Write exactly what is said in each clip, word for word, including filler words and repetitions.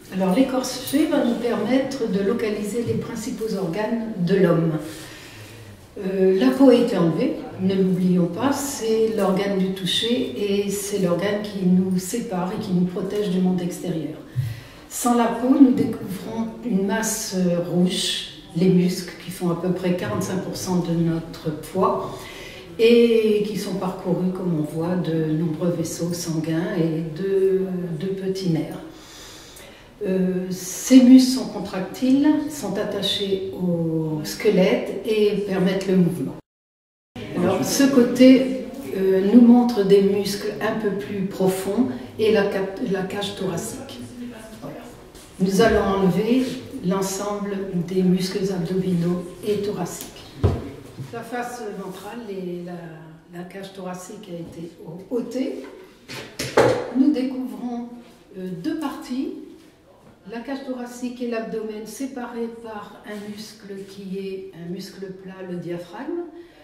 Alors l'écorché va nous permettre de localiser les principaux organes de l'homme. Euh, la peau a été enlevée, ne l'oublions pas, c'est l'organe du toucher et c'est l'organe qui nous sépare et qui nous protège du monde extérieur. Sans la peau, nous découvrons une masse rouge, les muscles qui font à peu près quarante-cinq pour cent de notre poids et qui sont parcourus, comme on voit, de nombreux vaisseaux sanguins et de, de petits nerfs. Euh, ces muscles sont contractiles, sont attachés au squelette et permettent le mouvement. Alors, ce côté euh, nous montre des muscles un peu plus profonds et la, la cage thoracique. Voilà. Nous allons enlever l'ensemble des muscles abdominaux et thoraciques. La face ventrale et la, la cage thoracique a été ôtée. Nous découvrons euh, deux parties. La cage thoracique et l'abdomen séparés par un muscle qui est un muscle plat, le diaphragme.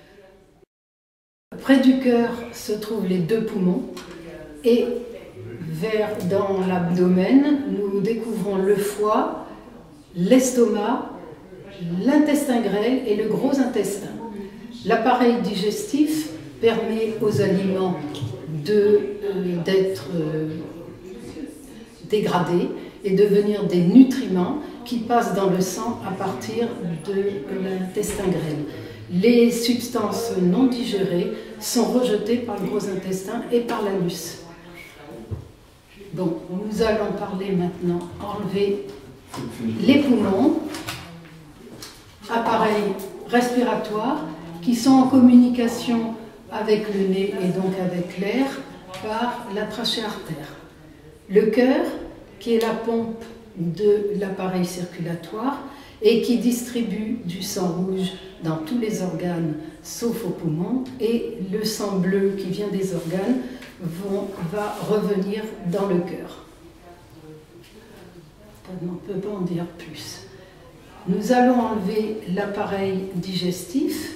Près du cœur se trouvent les deux poumons et vers dans l'abdomen, nous découvrons le foie, l'estomac, l'intestin grêle et le gros intestin. L'appareil digestif permet aux aliments d'être euh, dégradés et devenir des nutriments qui passent dans le sang à partir de l'intestin grêle. Les substances non digérées sont rejetées par le gros intestin et par l'anus. Bon, nous allons parler maintenant, enlever les poumons, appareils respiratoires qui sont en communication avec le nez et donc avec l'air par la trachée artère. Le cœur, qui est la pompe de l'appareil circulatoire et qui distribue du sang rouge dans tous les organes sauf aux poumons, et le sang bleu qui vient des organes vont, va revenir dans le cœur. On ne peut pas en dire plus. Nous allons enlever l'appareil digestif.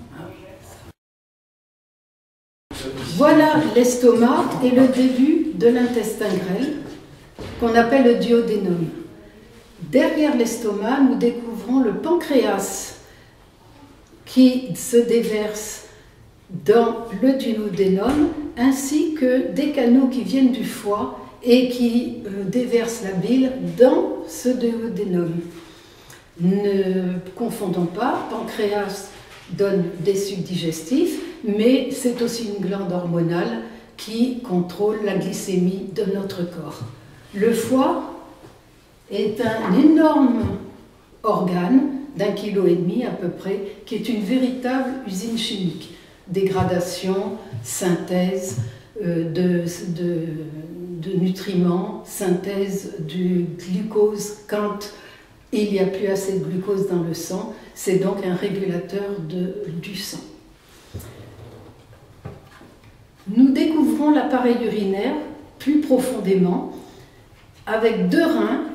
Voilà l'estomac et le début de l'intestin grêle, qu'on appelle le duodénum. Derrière l'estomac, nous découvrons le pancréas qui se déverse dans le duodénum, ainsi que des canaux qui viennent du foie et qui euh, déversent la bile dans ce duodénum. Ne confondons pas, pancréas donne des sucs digestifs, mais c'est aussi une glande hormonale qui contrôle la glycémie de notre corps. Le foie est un énorme organe d'un kilo et demi à peu près, qui est une véritable usine chimique. Dégradation, synthèse euh, de, de, de nutriments, synthèse du glucose quand il n'y a plus assez de glucose dans le sang. C'est donc un régulateur de, du sang. Nous découvrons l'appareil urinaire plus profondément avec deux reins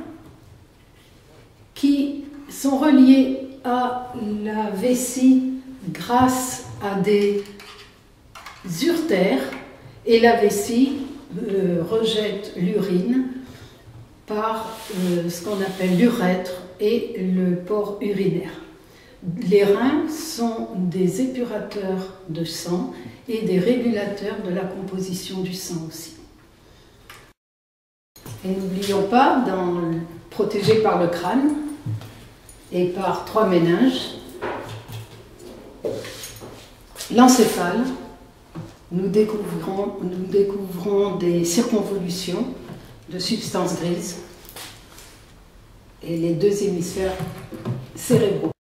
qui sont reliés à la vessie grâce à des uretères, et la vessie euh, rejette l'urine par euh, ce qu'on appelle l'urètre et le port urinaire. Les reins sont des épurateurs de sang et des régulateurs de la composition du sang aussi. Et n'oublions pas, dans, protégé par le crâne et par trois méninges, l'encéphale, nous découvrons, nous découvrons des circonvolutions de substances grises et les deux hémisphères cérébraux.